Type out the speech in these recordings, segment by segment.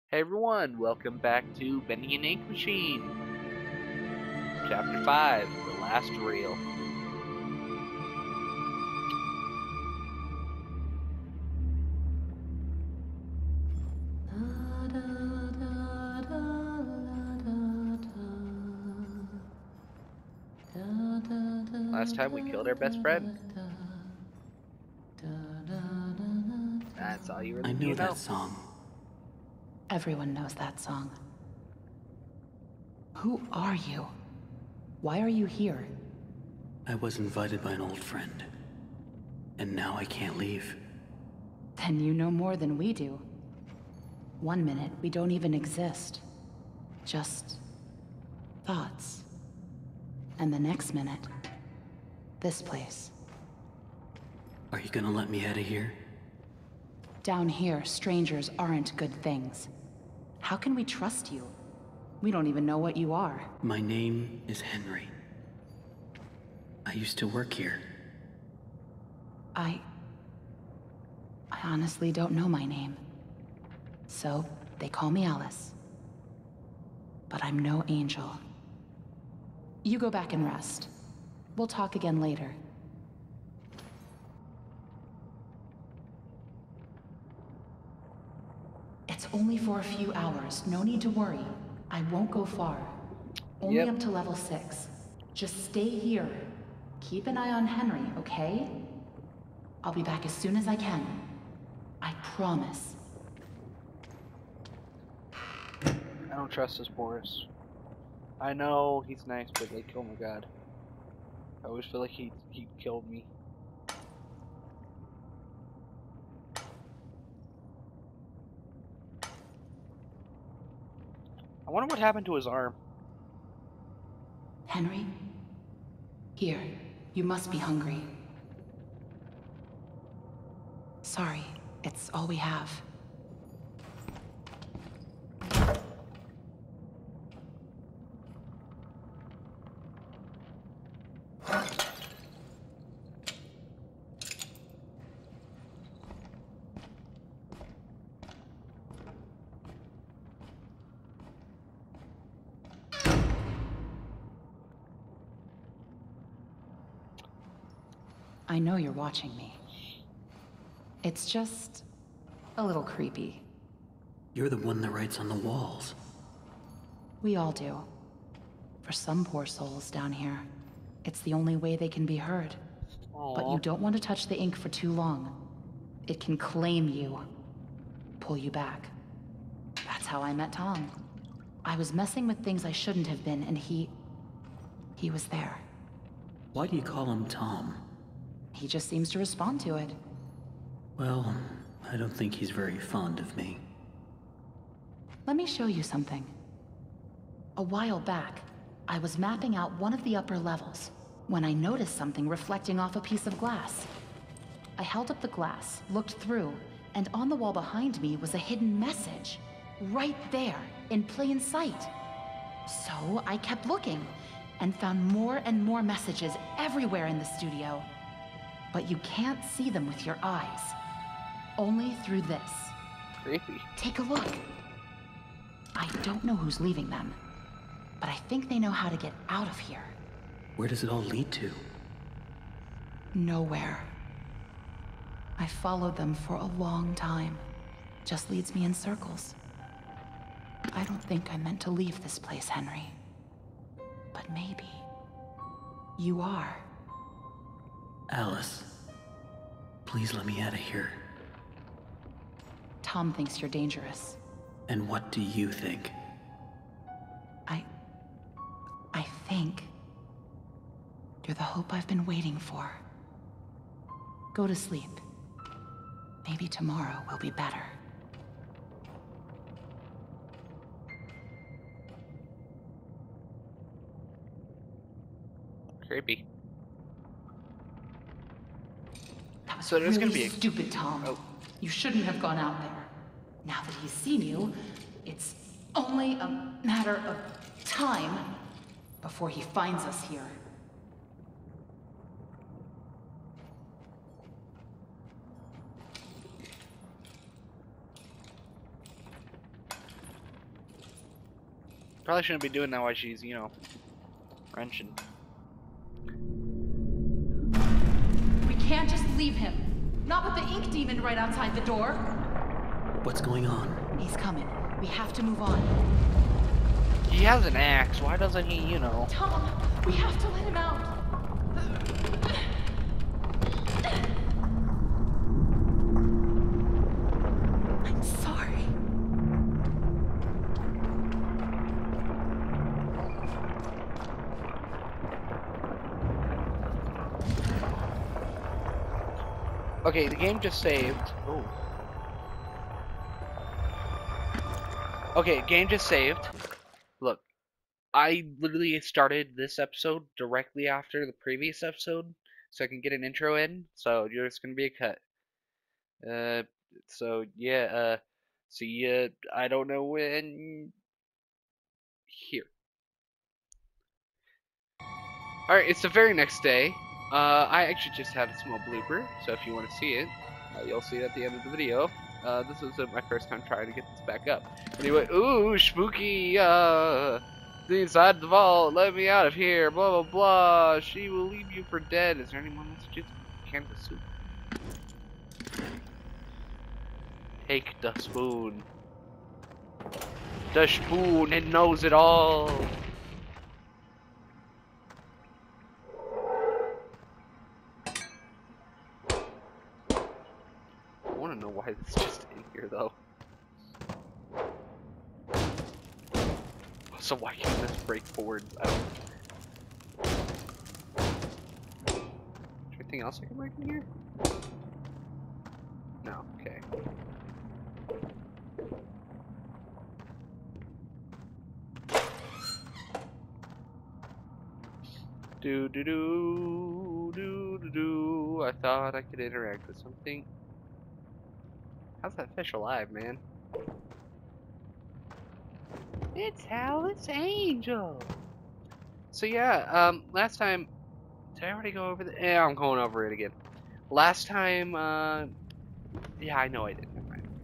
Hey everyone, welcome back to Bendy and Ink Machine. Chapter 5, The Last Reel. Last time we killed our best friend. That's all you really I need know to know. that song. Everyone knows that song. Who are you? Why are you here? I was invited by an old friend. And now I can't leave. Then you know more than we do. 1 minute, we don't even exist. Just thoughts. And the next minute, this place. Are you gonna let me out of here? Down here, strangers aren't good things. How can we trust you? We don't even know what you are. My name is Henry. I used to work here. I honestly don't know my name. So, they call me Alice. But I'm no angel. You go back and rest. We'll talk again later. It's only for a few hours. No need to worry. I won't go far. Only Yep. up to level 6. Just stay here. Keep an eye on Henry, okay? I'll be back as soon as I can. I promise. I don't trust this Boris. I know he's nice, but like, oh my god. I always feel like he killed me. I wonder what happened to his arm. Henry? Here. You must be hungry. Sorry, it's all we have. I know you're watching me. It's just a little creepy. You're the one that writes on the walls. We all do. For some poor souls down here, it's the only way they can be heard. But you Aww. don't want to touch the ink for too long. It can claim you. Pull you back. That's how I met Tom. I was messing with things I shouldn't have been, and he was there. Why do you call him Tom? He just seems to respond to it. Well, I don't think he's very fond of me. Let me show you something. A while back, I was mapping out one of the upper levels when I noticed something reflecting off a piece of glass. I held up the glass, looked through, and on the wall behind me was a hidden message. Right there, in plain sight. So I kept looking, and found more and more messages everywhere in the studio. But you can't see them with your eyes. Only through this. Creepy. Take a look. I don't know who's leaving them, but I think they know how to get out of here. Where does it all lead to? Nowhere. I followed them for a long time. Just leads me in circles. I don't think I meant to leave this place, Henry. But maybe you are. Alice, please let me out of here. Tom thinks you're dangerous. And what do you think? I think you're the hope I've been waiting for. Go to sleep. Maybe tomorrow will be better. Creepy. That was So there's really gonna be a- stupid, Tom. Oh. You shouldn't have gone out there. Now that he's seen you, it's only a matter of time before he finds us here. Probably shouldn't be doing that while she's, you know, wrenching. We can't just leave him. Not with the ink demon right outside the door. What's going on? He's coming. We have to move on. He has an axe. Why doesn't he, you know? Tom, we have to let him out. I'm sorry. Okay, the game just saved. Oh. Okay, game just saved. Look, I literally started this episode directly after the previous episode, so I can get an intro in. So there's gonna be a cut. So yeah. See ya. I don't know when. Here. All right, it's the very next day. I actually just had a small blooper, so if you want to see it, you'll see it at the end of the video. This was my first time trying to get this back up. Anyway, ooh, spooky, inside the vault, let me out of here, blah, blah, blah, she will leave you for dead. Is there any more messages? Canvas soup. Take the spoon. The spoon, it knows it all. I want to know why this is just in here, though. So why can't this break forward? I don't... Is there anything else I can break in here? No, okay. Do do do do do do. I thought I could interact with something. How's that fish alive, man? It's Alice Angel. So yeah, last time, did I already go over the? Yeah, I'm going over it again. Last time, yeah, I know I did. Never mind.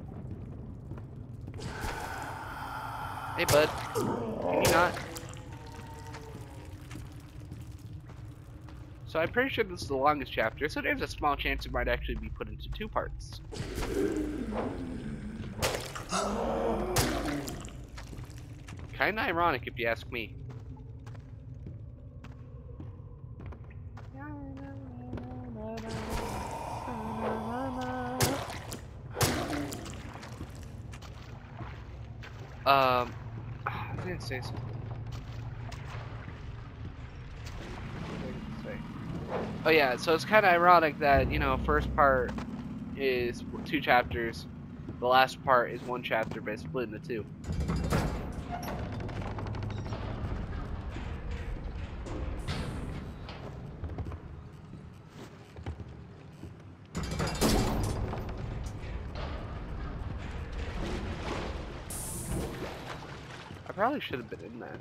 Hey, bud, can you not? So I'm pretty sure this is the longest chapter, so there's a small chance it might actually be put into 2 parts. Kinda ironic if you ask me. I was gonna say something. Oh yeah, so it's kind of ironic that, you know, first part is 2 chapters, the last part is 1 chapter, but it's split into 2. I probably should have been in that.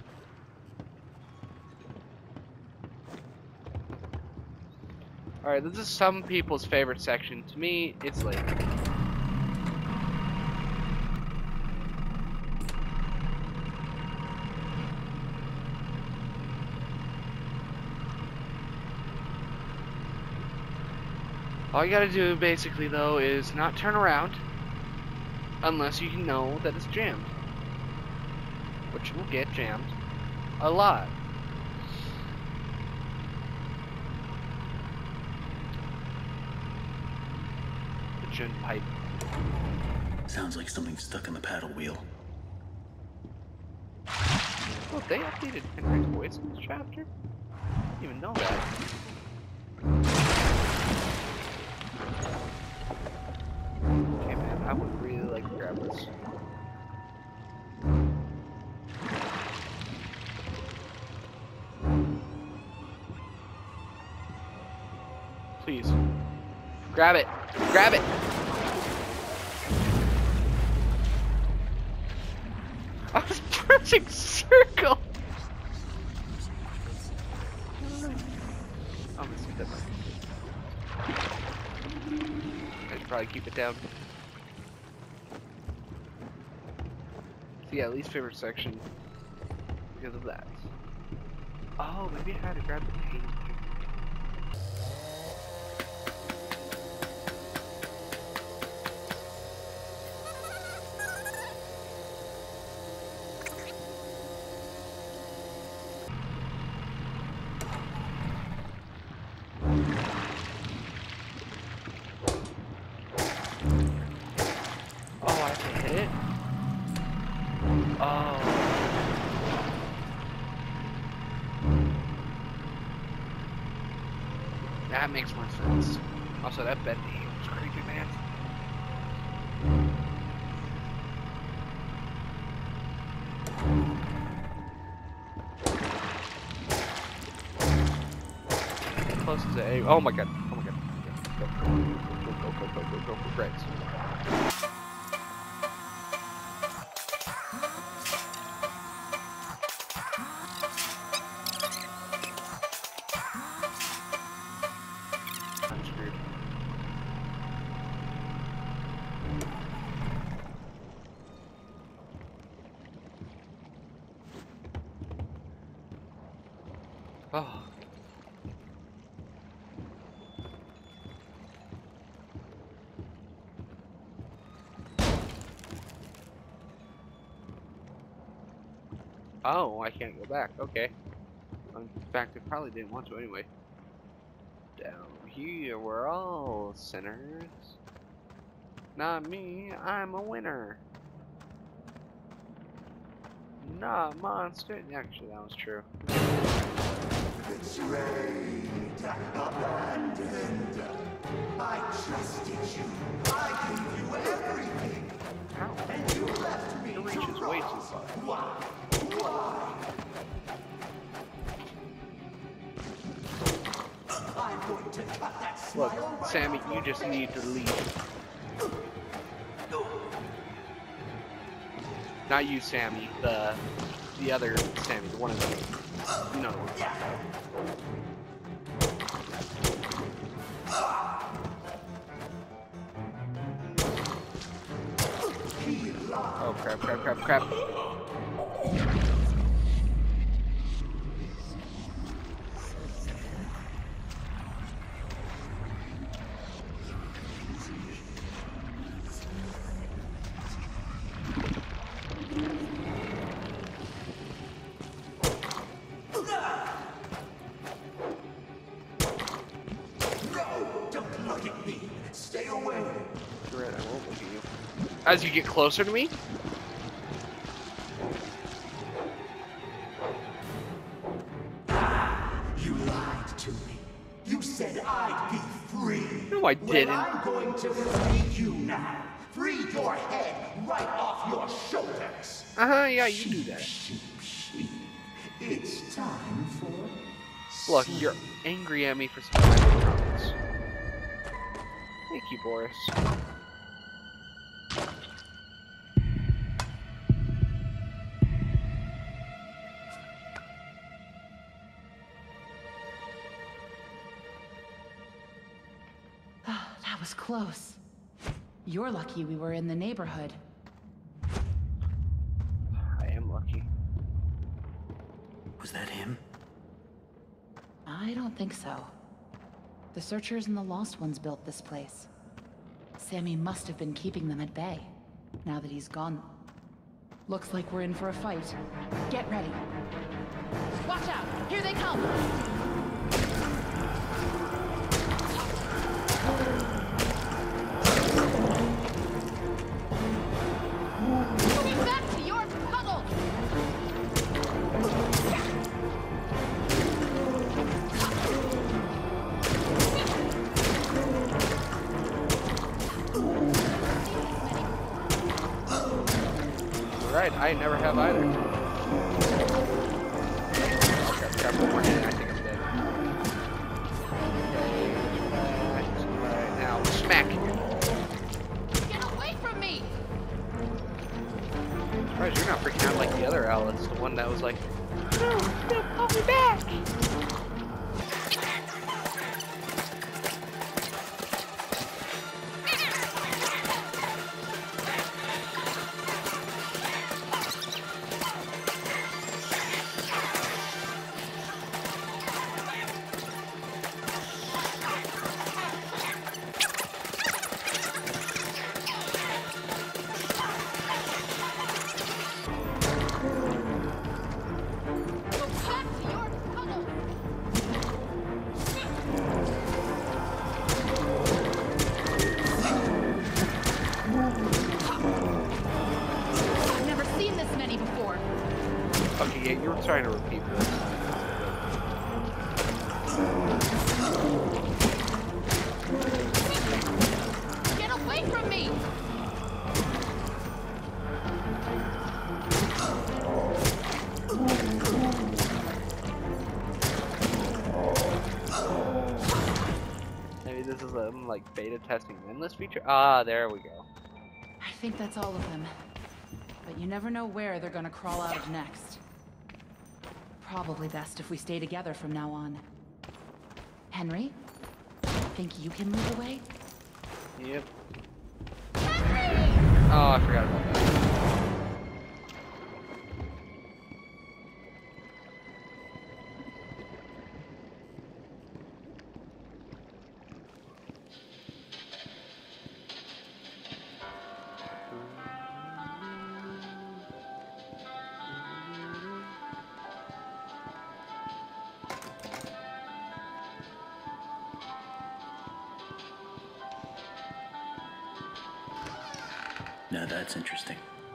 Alright, this is some people's favorite section. To me, it's like... All you gotta do, basically, though, is not turn around unless you know that it's jammed. Which will get jammed a lot. Pipe. Sounds like something's stuck in the paddle wheel. Oh, they updated Henry's voice in this chapter? I didn't even know that. Okay, man, I would really like to grab this. Please. Grab it! Grab it! I was pressing circle! I'm gonna see that mic. I should probably keep it down. So yeah, least favorite section. because of that. Oh, maybe I had to grab the page. Oh, I have to hit it? Oh. That makes more sense. Also, that bed was creepy, man. Close as a. Oh my god. Oh my god. Go. Go. Right. I'm screwed. Oh. Oh, I can't go back. Okay. In fact, I probably didn't want to anyway. Down here, we're all sinners. Not me, I'm a winner. Not monster. Actually, that was true. Betrayed, abandoned. I trusted you. I gave you everything. Ow. And you left me It reaches to way too rot. far. Why? Why? I'm going to cut that Look, smile right Sammy, off you your just face. need to leave. Not you, Sammy. The other Sammy, the one of them. You know. Oh crap. No, don't look at me. Stay away. You're right, I won't look at you. As you get closer to me? You lied to me. You said I'd be free. No, I didn't. Well, I'm going to free you now. Free your head right off your shoulders. Uh-huh, yeah, you do that. Sheep. It's time for... Look, you're angry at me for some comments. Thank you, Boris. That was close. You're lucky we were in the neighborhood. I am lucky. Was that him? I don't think so. The Searchers and the Lost Ones built this place. Sammy must have been keeping them at bay, now that he's gone. Looks like we're in for a fight. Get ready. Watch out! Here they come! Moving back to your puddle! You're right, I never have either. Grab one more hit, I think I'm dead. Right now, smack! Get away from me! I'm surprised you're not freaking out like the other Alice, the one that was like, no, call me back! Okay, yeah, you were trying to repeat this. Get away from me! Maybe this is like beta testing Windless feature. Ah, there we go. I think that's all of them. But you never know where they're gonna crawl out of next. Probably best if we stay together from now on. Henry? Think you can lead the way? Yep. Oh, I forgot about that. Now that's interesting.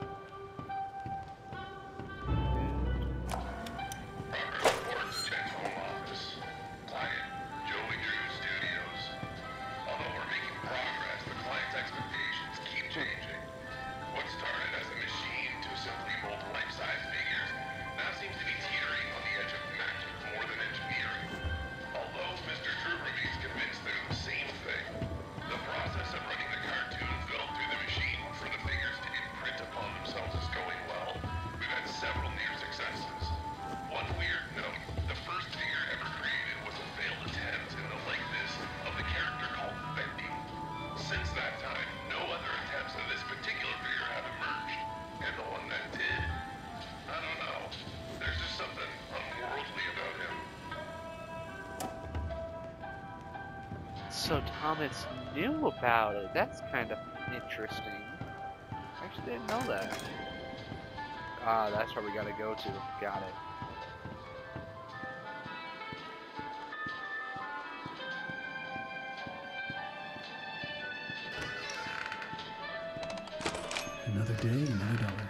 So Thomas knew about it. That's kind of interesting. I actually didn't know that. Ah, that's where we gotta go to. Got it. Another day, another dollar.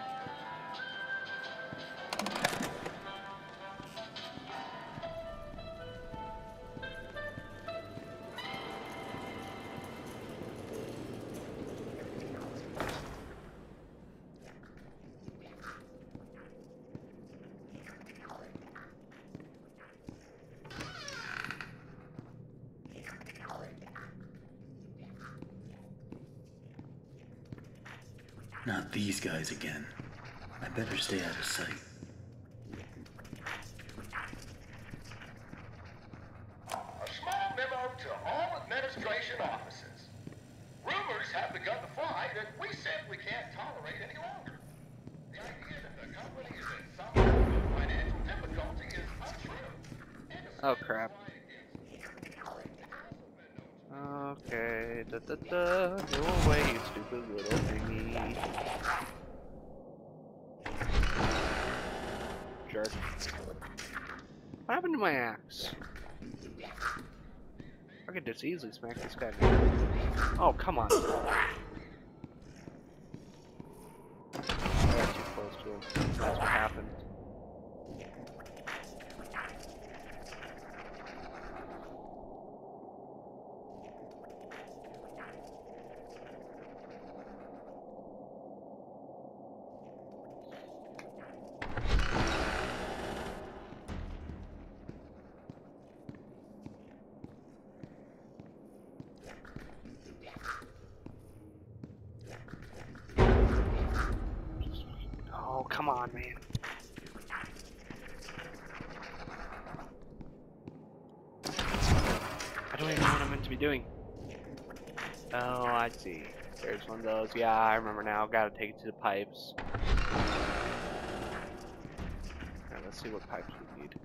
Not these guys again. I better stay out of sight. A small memo to all administration offices. Rumors have begun to fly that we simply can't tolerate any longer. The idea that the company is in some sort of financial difficulty is untrue. Oh crap. Okay, go away, you stupid little thingy. Jerk. What happened to my axe? I could just easily smack this guy down. Oh, come on. I got too close to him. That's what happened. Oh, come on, man. I don't even know what I'm meant to be doing. Oh, I see. There's one of those. Yeah, I remember now. Gotta take it to the pipes. Alright, let's see what pipes we need.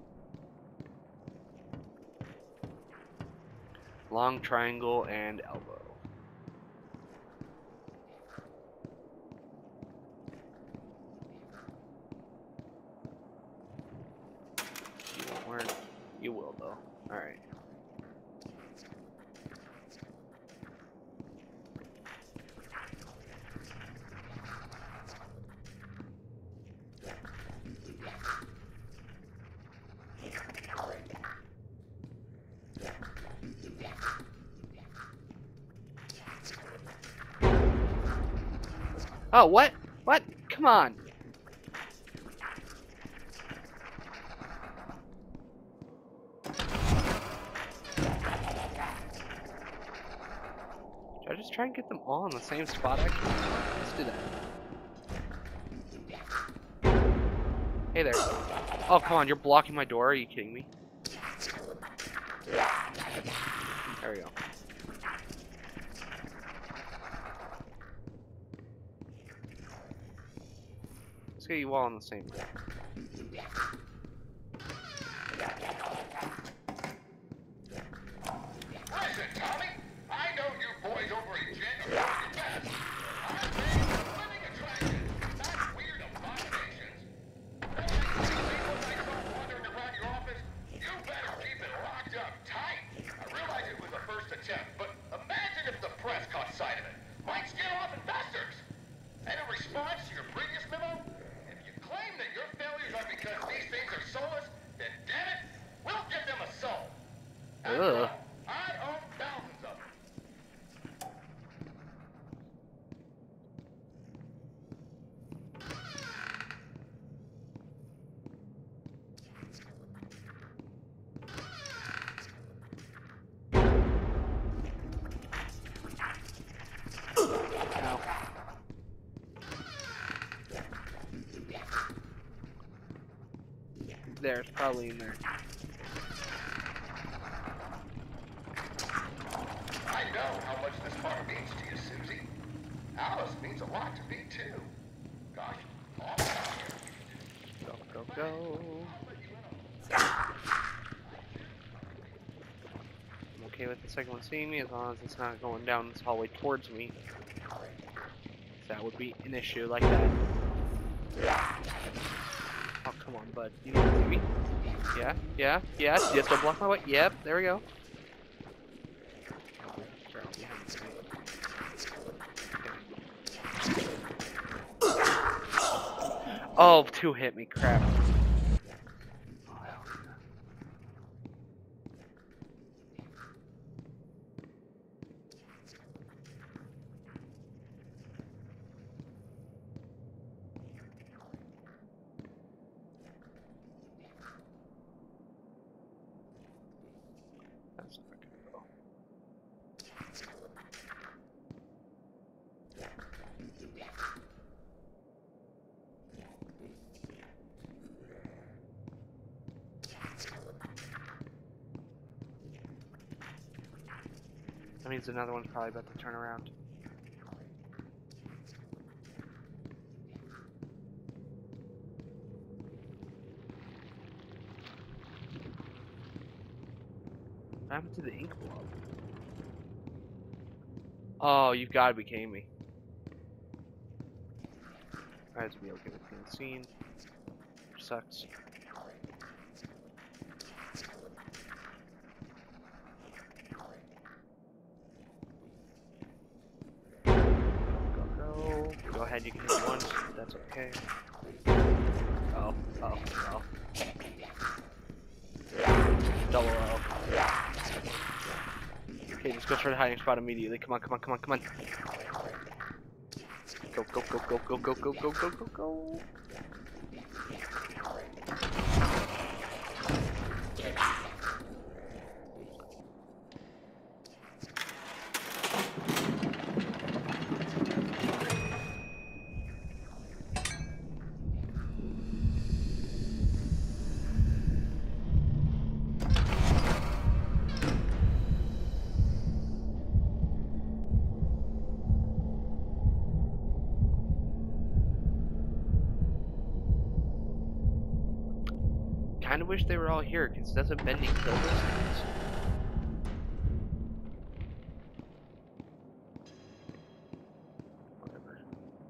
Long triangle and elbow. You won't work. You will though. Alright. Oh, what? What? Come on. Should I just try and get them all in the same spot, actually? Let's do that. Hey there. Oh, come on, you're blocking my door? Are you kidding me? There we go. Let's get you all in the same room. Listen, Tommy, I know you boys over at Jet are doing your best. I'm a living attraction, not weird abominations. Don't make me see what I saw wandering around your office. You better keep it locked up tight. I realize it was a first attempt, but imagine if the press caught sight of it. Might scare off investors. And in response to your previous memo, if you claim that your failures are because these things are soulless, then damn it, we'll give them a soul. After all, I own thousands of them. Ow. There, it's probably in there. I know how much this farm means to you, Susie. Alice means a lot to me, too. Gosh, all out here. Go, go, go. I'm okay with the second one seeing me as long as it's not going down this hallway towards me. That would be an issue like that. Oh, come on, bud. You don't see me? Yeah, yeah, yeah. Just don't block my way. Yep, there we go. Oh, two hit me, crap. That's not gonna go. That means another one's probably about to turn around. What happened to the ink blob? Oh, you've got to be kidding me. I have to be okay with being seen. Which sucks. Go ahead, you can hit once. That's okay. Oh, oh, oh. Double O. Okay, just go for the hiding spot immediately. Come on, come on, come on, come on. Go, go, go, go, go, go, go, go, go, go, go. Kinda wish they were all here, because doesn't bending kill those things? Whatever.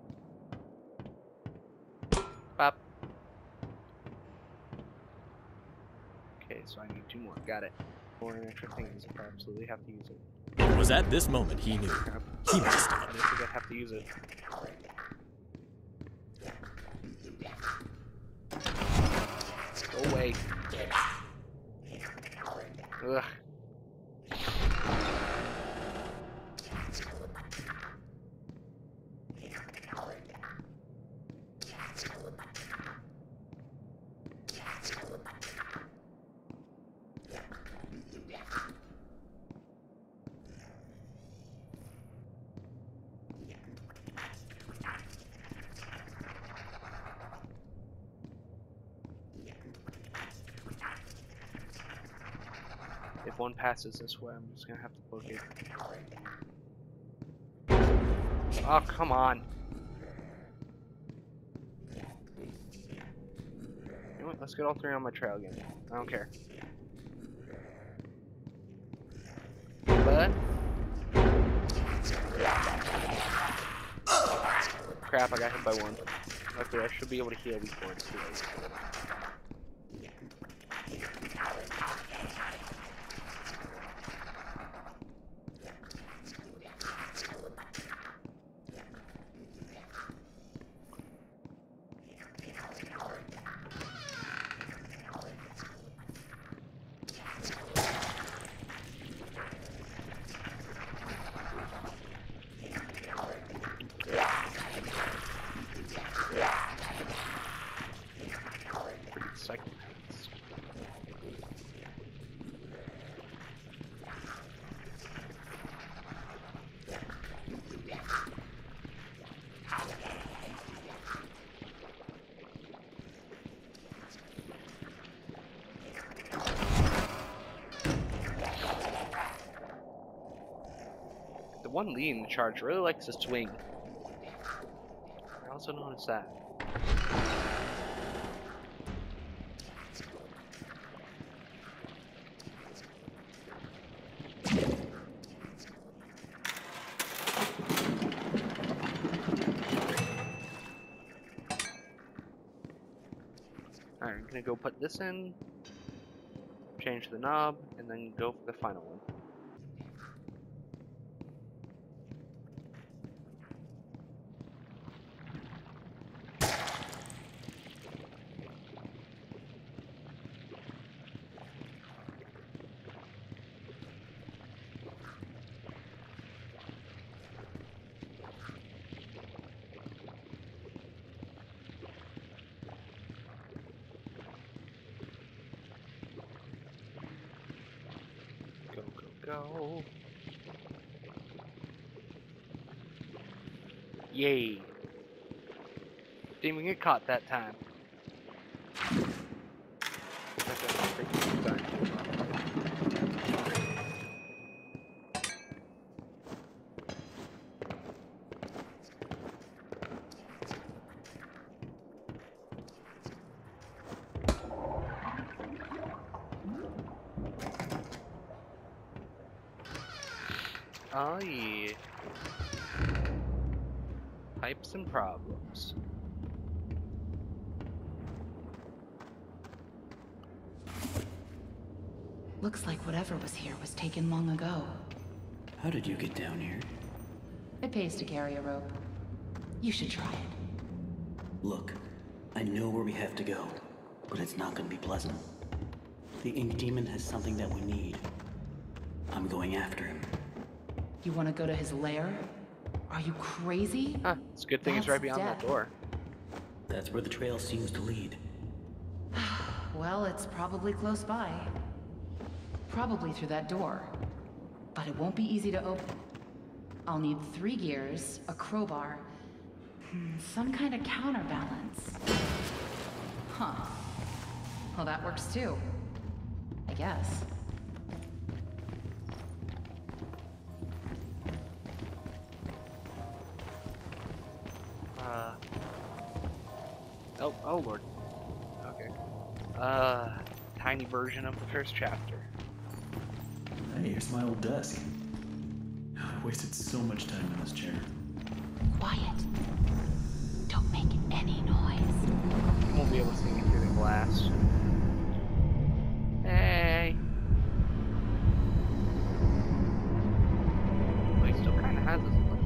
Pop. Okay, so I need two more. Got it. More an extra thing is if I absolutely have to use it. It was at this moment he knew. He messed I up. didn't think I'd have to use it. Go away. Ugh. If one passes this way, I'm just gonna have to book it. Oh, come on. You know what? Let's get all three on my trail again. I don't care. But crap, I got hit by one. Luckily, I should be able to heal before it's too late. The one leading the charge really likes to swing. I also noticed that. Alright, I'm gonna go put this in, change the knob, and then go for the final one. Go. Yay. Didn't even get caught that time. Oh yeah. Pipes and problems. Looks like whatever was here was taken long ago. How did you get down here? It pays to carry a rope. You should try it. Look, I know where we have to go, but it's not gonna be pleasant. The Ink Demon has something that we need. I'm going after him. You want to go to his lair? Are you crazy? Huh, it's a good thing it's right beyond that door. That's where the trail seems to lead. Well, it's probably close by. Probably through that door. But it won't be easy to open. I'll need 3 gears, a crowbar, some kind of counterbalance. Huh. Well, that works too. I guess. Oh lord. Okay. Tiny version of the first chapter. Hey, here's my old desk. I wasted so much time in this chair. Quiet. Don't make any noise. You won't be able to see me through the glass. Hey. Well, he still kind of has his look.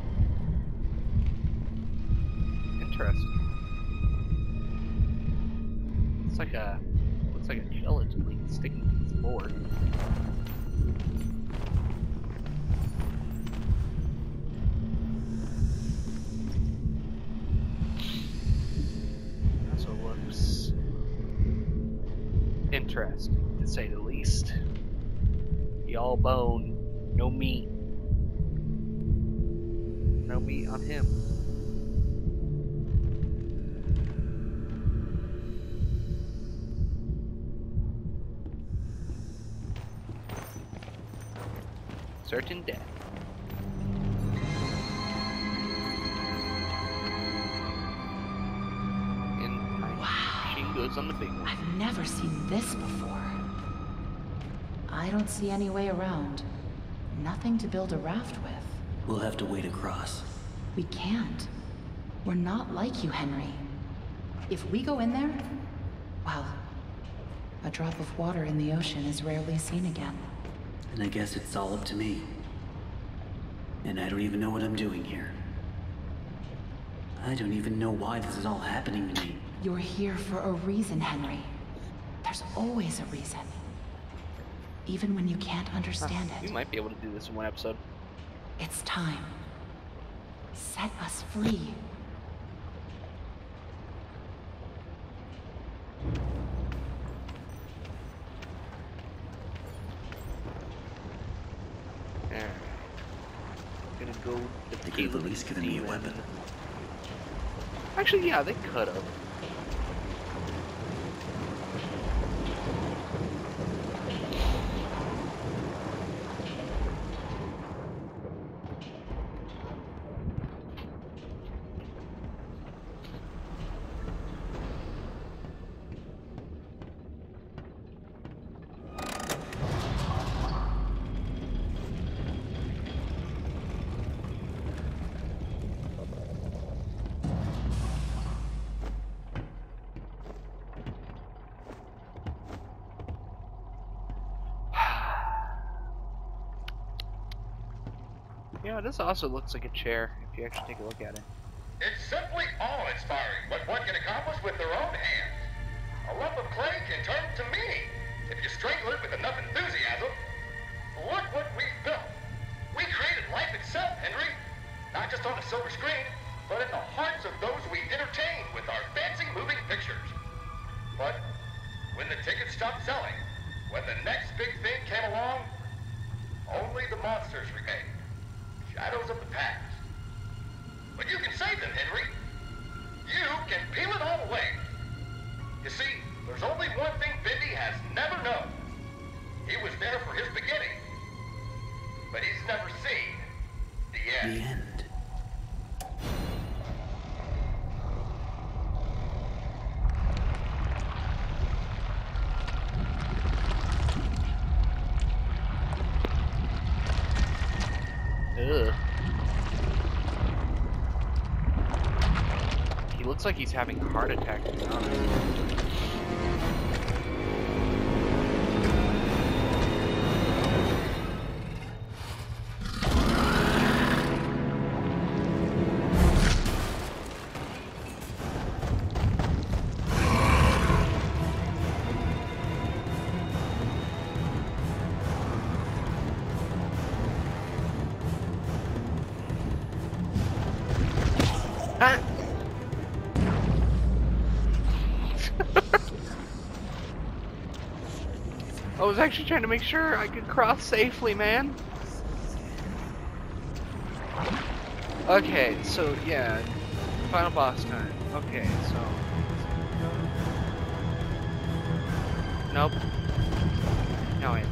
Interesting. Looks like a gelatin leaf sticking to the floor. interesting, to say the least. He all bone, no meat. No meat on him. Certain death. And machine goes on the big one. I've never seen this before. I don't see any way around. Nothing to build a raft with. We'll have to wade across. We can't. We're not like you, Henry. If we go in there, well, a drop of water in the ocean is rarely seen again. And I guess it's all up to me. And I don't even know what I'm doing here. I don't even know why this is all happening to me. You're here for a reason, Henry. There's always a reason. Even when you can't understand We it. might be able to do this in one episode. It's time. Set us free. Alright. Gonna go with the They could have at least given me a weapon. Actually, yeah, they could have. Yeah, this also looks like a chair, if you actually take a look at it. It's simply awe-inspiring what one can accomplish with their own hands. A lump of clay can turn to meaning if you strangle it with enough enthusiasm. Look what we've built. We created life itself, Henry. Not just on a silver screen, but in the hearts of those we entertain with our fancy moving pictures. But when the tickets stopped selling, when the next big thing came along, only the monsters remained. Shadows of the past. But you can save them, Henry. You can peel it all away. You see, there's only one thing Bendy has never known. He was there for his beginning, but he's never seen the end. The end. Ugh. He looks like he's having a heart attack, to be honest. Ah! I was actually trying to make sure I could cross safely, man. Okay, so yeah, final boss time. Okay, so nope. No wait.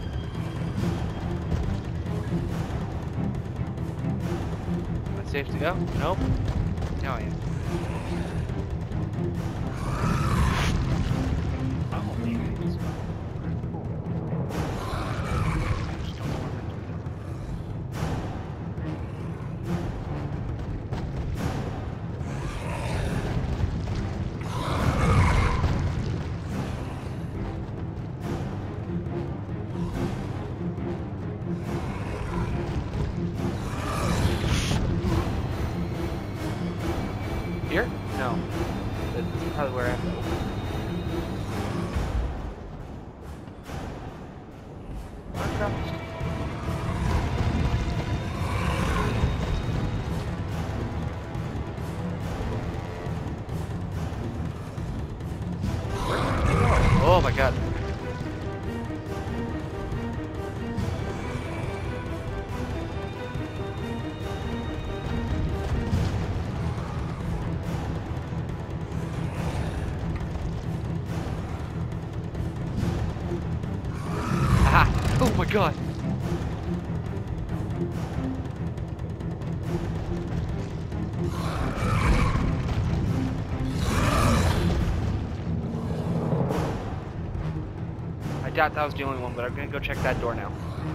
Am I safe to go? Nope. No I am. Here? No. This is probably where I have to open. Oh my god. god. I doubt that was the only one, but I'm gonna go check that door now.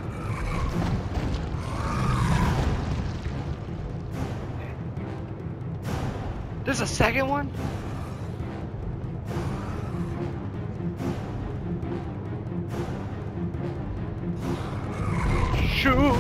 There's a second one? Shoot!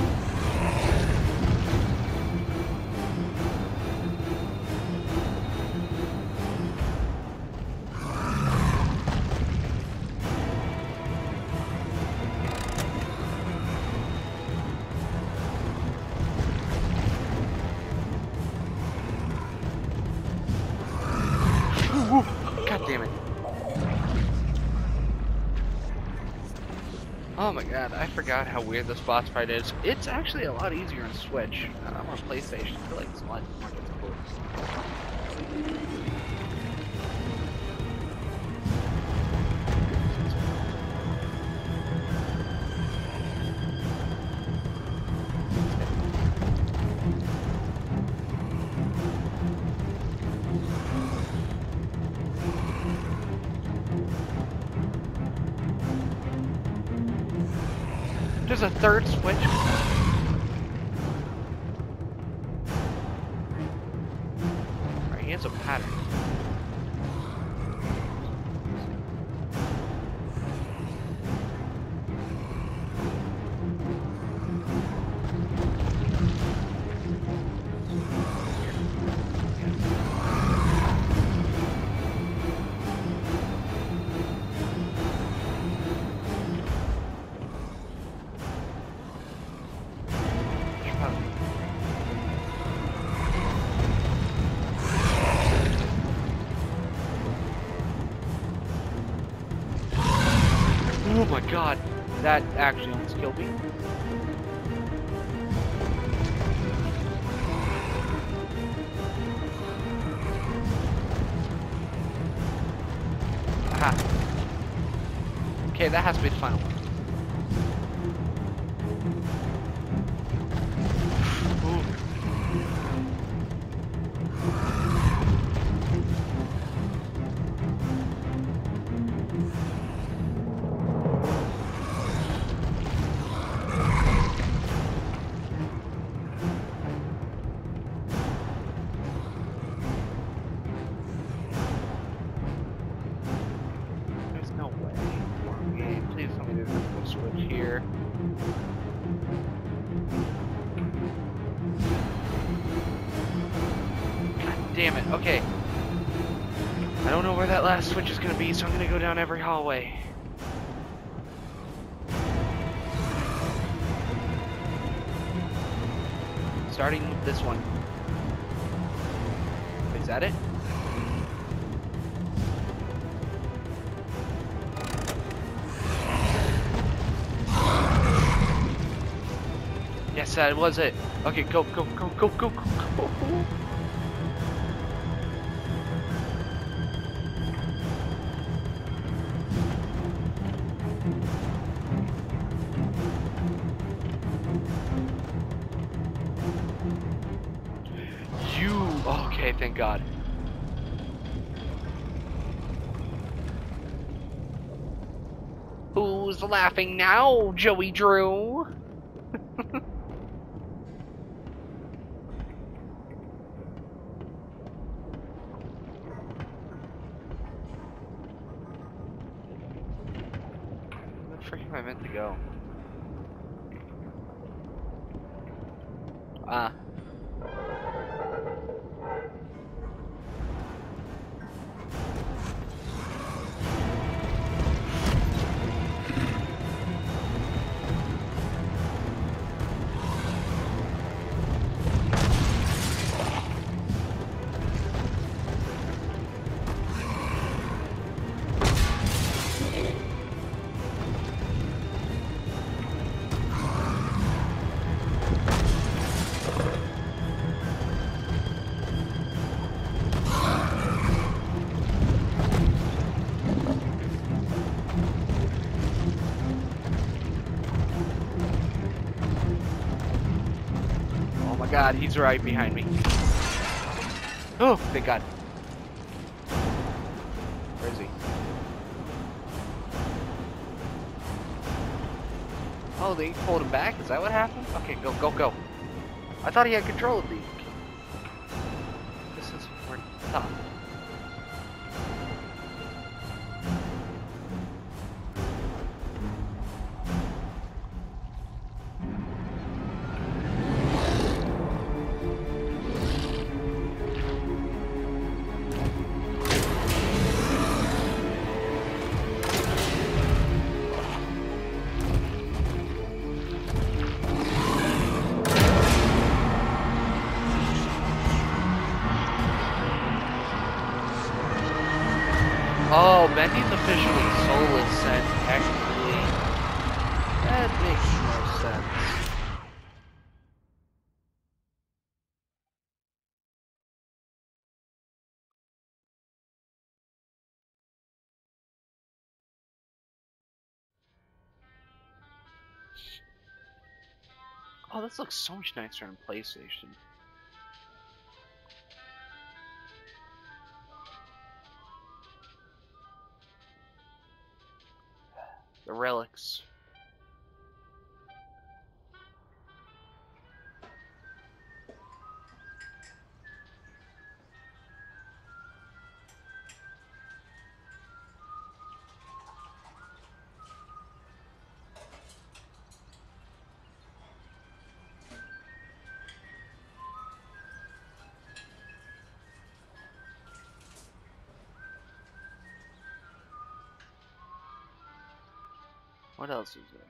God damn it. Oh my god, I forgot how weird this boss fight is. It's actually a lot easier on Switch. I'm on PlayStation. I feel like it's a lot more difficult. There's a third switch. Alright, he has a pattern. Oh my god, that actually almost killed me. Aha. Okay, that has to be the final one. Please tell me there's a switch here. God damn it. Okay. I don't know where that last switch is going to be, so I'm going to go down every hallway. Starting with this one. Is that it? Yes, that was it. Okay, go, go, go, go, go, go, go. Okay, thank God. Who's laughing now, Joey Drew? Where the frick am I meant to go? god, he's right behind me. Oh, thank god. Where is he? Oh, they pulled him back? Is that what happened? Okay, go, go, go. I thought he had control of the ink. This is where top. Oh, Bendy's officially soulless and technically that makes no sense. Oh, this looks so much nicer on PlayStation. The relics. What else is there?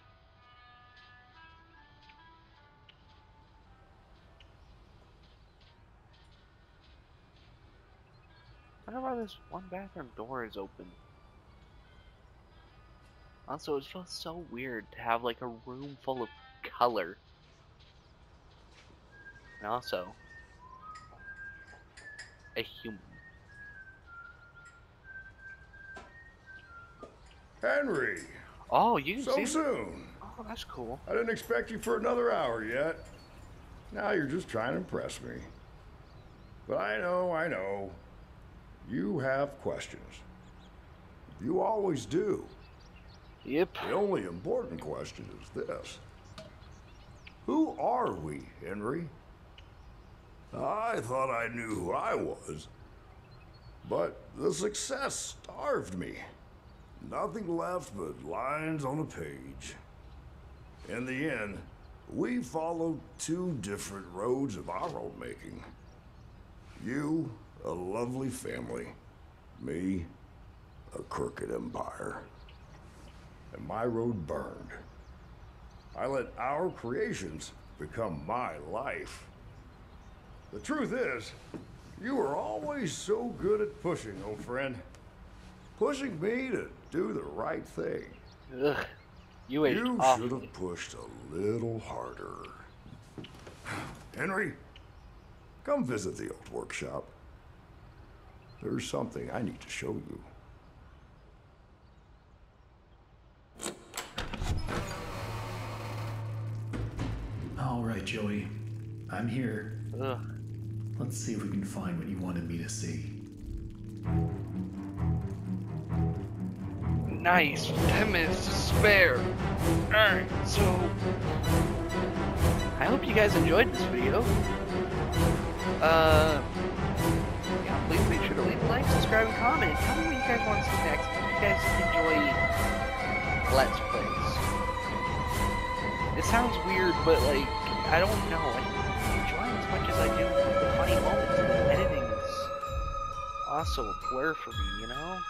I wonder why this one bathroom door is open. Also, it feels so weird to have like a room full of color. And also, a human. Henry! Oh, you can So see soon! Oh, that's cool. I didn't expect you for another hour yet. Now you're just trying to impress me. But I know. You have questions. You always do. Yep. The only important question is this. Who are we, Henry? I thought I knew who I was. But the success starved me. Nothing left but lines on a page. In the end, we followed two different roads of our own making. You, a lovely family. Me, a crooked empire. And my road burned. I let our creations become my life. The truth is, you were always so good at pushing, old friend. Pushing me to do the right thing. Ugh. You aged You awfully. should have pushed a little harder. Henry, come visit the old workshop. There's something I need to show you. All right, Joey. I'm here. Ugh. Let's see if we can find what you wanted me to see. Nice. 10 minutes to spare. Alright, so I hope you guys enjoyed this video. Yeah, please make sure to leave a like, subscribe, and comment. Tell me what you guys want to see next. If you guys enjoy Let's Plays. It sounds weird, but like, I don't know. I enjoy it as much as I do the funny moments. The editing is also a blur for me, you know?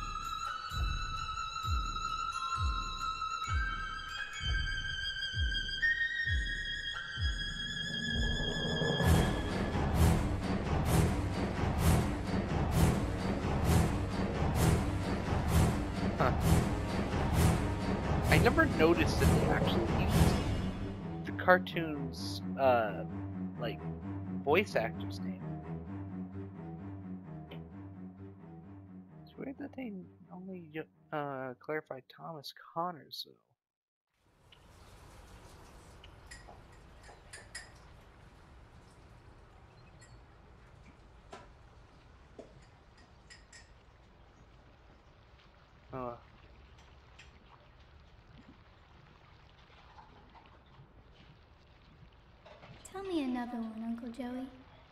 I never noticed that they actually used the cartoon's, like, voice actor's name. It's weird that they only, clarified Thomas Connors, though. Oh. Tell me another one, Uncle Joey.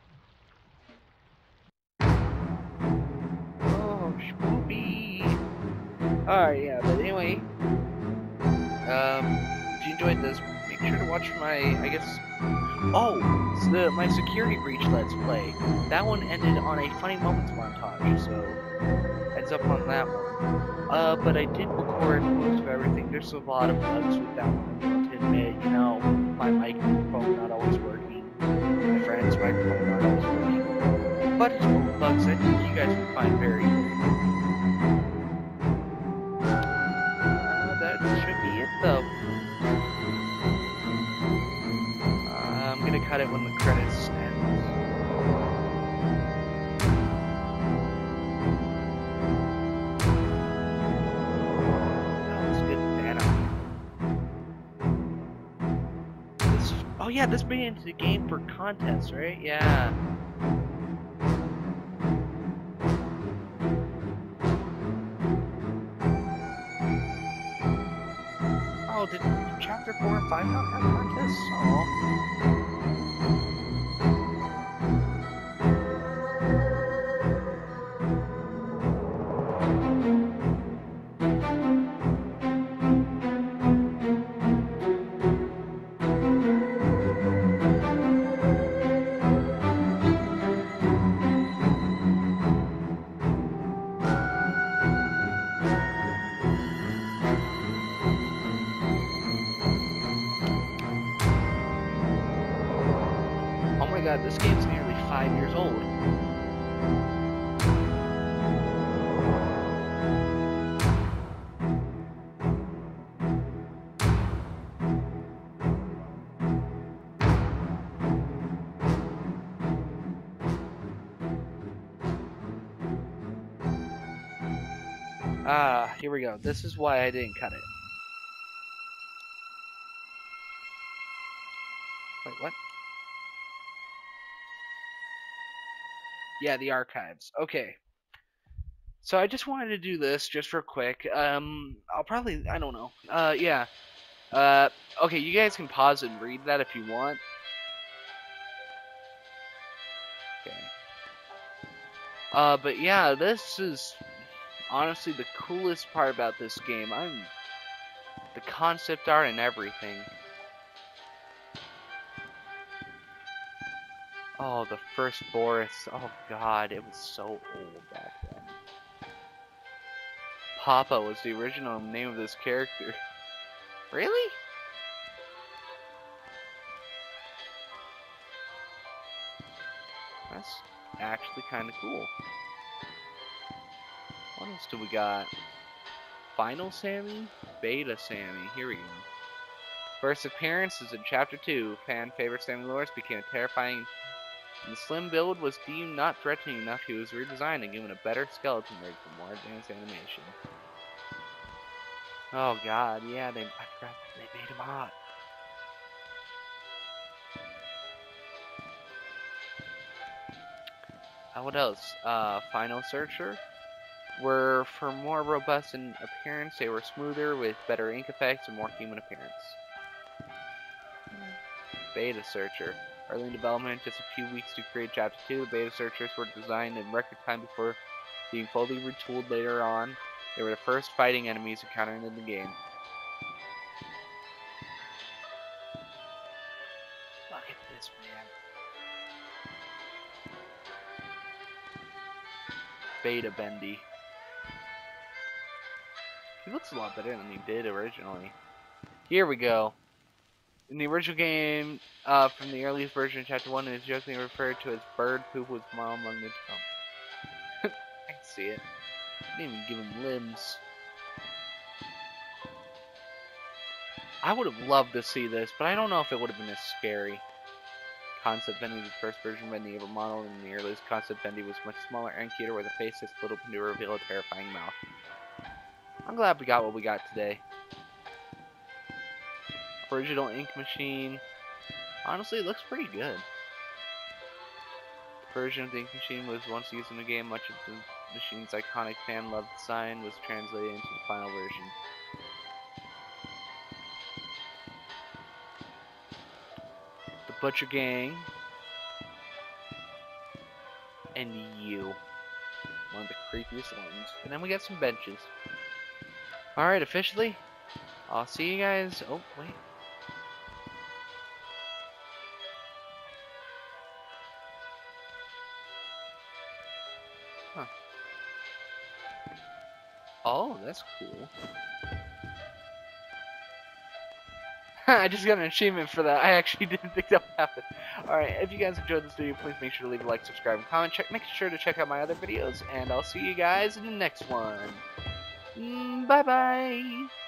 Oh, spoopy. Alright, yeah, but anyway. If you enjoyed this, make sure to watch my, I guess... Oh! It's my security breach Let's Play. That one ended on a funny moments montage, so... Heads up on that one. But I did record most of everything. There's a lot of bugs with that one, I will admit. You know, my microphone not always working. My friend's microphone not always working. But it's full of bugs I think you guys will find very that should be it though. I'm gonna cut it when the credits end. Oh yeah, this made it into the game for contests, right? Yeah. Oh, did chapter 4 and 5 not have contests? Oh. Oh my god, this game's nearly 5 years old. Ah, here we go. This is why I didn't cut it. Wait, what? Yeah, the archives. Okay. So I just wanted to do this just real quick. I'll probably, I don't know. Yeah. Okay, you guys can pause and read that if you want. Okay. But yeah, this is honestly the coolest part about this game. The concept art and everything. Oh, the first Boris. Oh god, it was so old back then. Papa was the original name of this character. Really? That's actually kind of cool. What else do we got? Final Sammy? Beta Sammy. Here we go. First appearance is in Chapter 2. Fan favorite Sammy Lawrence became a terrifying... The slim build was deemed not threatening enough. He was redesigned and given a better skeleton rig for more advanced animation. Oh god, yeah, I forgot they made him hot. What else? Final Searcher were for more robust in appearance. They were smoother with better ink effects and more human appearance. Beta Searcher. Early in development, just a few weeks to create Chapter 2, the Beta Searchers were designed in record time before being fully retooled later on. They were the first fighting enemies encountered in the game. Look at this, man. Beta Bendy. He looks a lot better than he did originally. Here we go. In the original game, from the earliest version of Chapter 1, it is jokingly referred to as bird poop with small among the I can see it. I didn't even give him limbs. I would have loved to see this, but I don't know if it would have been as scary. Concept Bendy was the first version Bendy ever modeled, and the earliest Concept Bendy was much smaller and cuter with a face that split open to reveal a terrifying mouth. I'm glad we got what we got today. Original ink machine. Honestly, it looks pretty good. The version of the ink machine was once used in the game. Much of the Machine's iconic fan-loved design was translated into the final version. The Butcher Gang. And you. One of the creepiest ones. And then we got some benches. Alright, officially. I'll see you guys. Oh, wait. Huh. Oh, that's cool. I just got an achievement for that. I actually didn't think that would happen. Alright, if you guys enjoyed this video, please make sure to leave a like, subscribe, and comment. Make sure to check out my other videos, and I'll see you guys in the next one. Bye-bye!